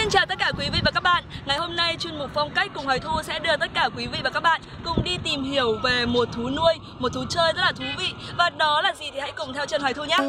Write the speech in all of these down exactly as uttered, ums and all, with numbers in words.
Xin chào tất cả quý vị và các bạn. Ngày hôm nay chuyên mục Phong cách cùng Hoài Thu sẽ đưa tất cả quý vị và các bạn cùng đi tìm hiểu về một thú nuôi, một thú chơi rất là thú vị. Và đó là gì thì hãy cùng theo chân Hoài Thu nhé.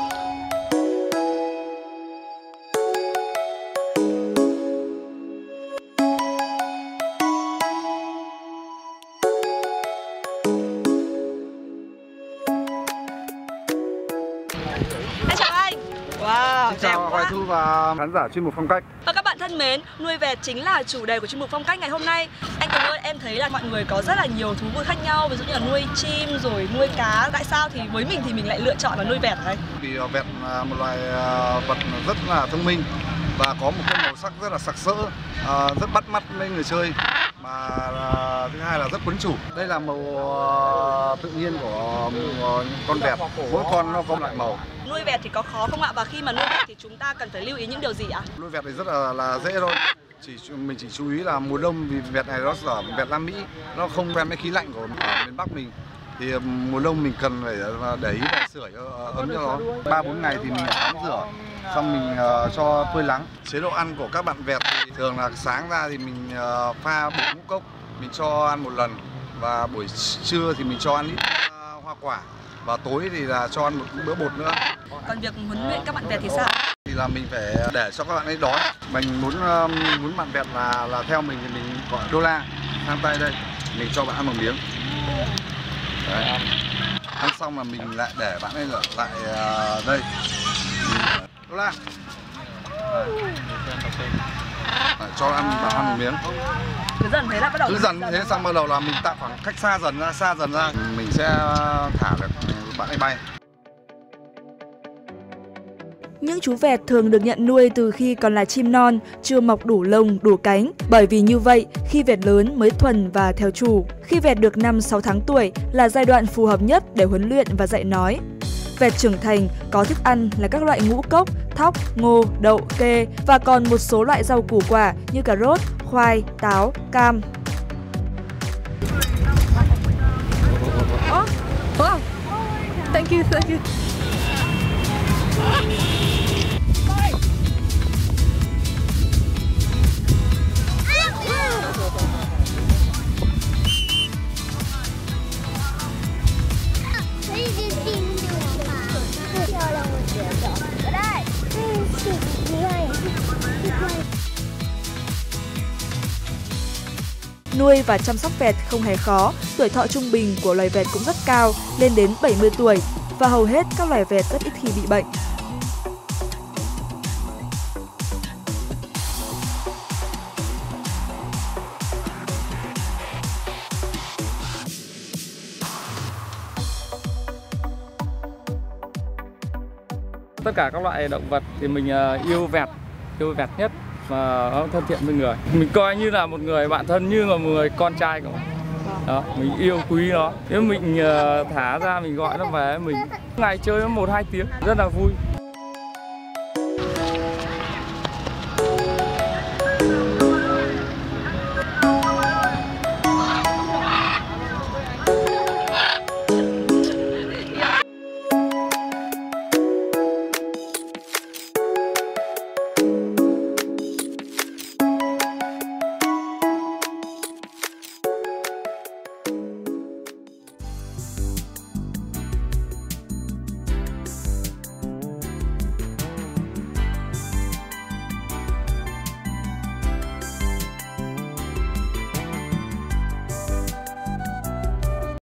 Wow, xin chào Hoài Thu và khán giả chuyên mục Phong cách. Và các bạn thân mến, nuôi vẹt chính là chủ đề của chuyên mục Phong cách ngày hôm nay. Anh Tùng ơi, em thấy là mọi người có rất là nhiều thú vui khác nhau, ví dụ như là nuôi chim rồi nuôi cá. Tại sao thì với mình thì mình lại lựa chọn là nuôi vẹt ở đây? Vì vẹt là một loài vật rất là thông minh và có một cái màu sắc rất là sặc sỡ, rất bắt mắt với người chơi. Mà thứ hai là rất quấn chủ. Đây là màu tự nhiên của con vẹt, mỗi con nó có loại màu. Nuôi vẹt thì có khó không ạ? Và khi mà nuôi vẹt thì chúng ta cần phải lưu ý những điều gì ạ? Nuôi vẹt thì rất là, là dễ thôi. Chỉ mình chỉ chú ý là mùa đông vì vẹt này nó ở vẹt Nam Mỹ, nó không quen với khí lạnh của ở miền Bắc mình. Thì mùa đông mình cần phải để ý và sưởi ấm cho nó. ba bốn ngày thì mình tắm rửa, xong mình uh, cho phơi nắng. Chế độ ăn của các bạn vẹt thì thường là sáng ra thì mình uh, pha bột ngũ cốc, mình cho ăn một lần. Và buổi trưa thì mình cho ăn ít uh, hoa quả. Và tối thì là cho ăn một bữa bột nữa. Còn việc huấn luyện các bạn vẹt thì sao? Thì là mình phải để cho các bạn ấy đói. Mình muốn uh, muốn bạn vẹt là là theo mình thì mình gọi đô la sang tay đây, mình cho bạn ăn một miếng. Đấy. Ăn xong là mình lại để bạn ấy lại uh, đây. Đô la. Đấy, cho ăn bạn ăn một miếng. Cứ dần thế là bắt đầu. Cứ dần thế xong bắt đầu là mình tạo khoảng cách xa dần ra, xa dần ra, mình sẽ thả được bạn ấy bay. Những chú vẹt thường được nhận nuôi từ khi còn là chim non, chưa mọc đủ lông, đủ cánh. Bởi vì như vậy, khi vẹt lớn mới thuần và theo chủ. Khi vẹt được năm sáu tháng tuổi là giai đoạn phù hợp nhất để huấn luyện và dạy nói. Vẹt trưởng thành có thức ăn là các loại ngũ cốc, thóc, ngô, đậu, kê và còn một số loại rau củ quả như cà rốt, khoai, táo, cam. Oh, wow. Thank you, thank you. Nuôi và chăm sóc vẹt không hề khó, tuổi thọ trung bình của loài vẹt cũng rất cao, lên đến bảy mươi tuổi và hầu hết các loài vẹt rất ít khi bị bệnh. Tất cả các loại động vật thì mình yêu vẹt, yêu vẹt nhất và nó thân thiện với người. Mình coi như là một người bạn thân, như là một người con trai của mình. Đó, mình yêu quý nó. Nếu mình thả ra mình gọi nó về, mình ngày chơi nó một hai tiếng rất là vui.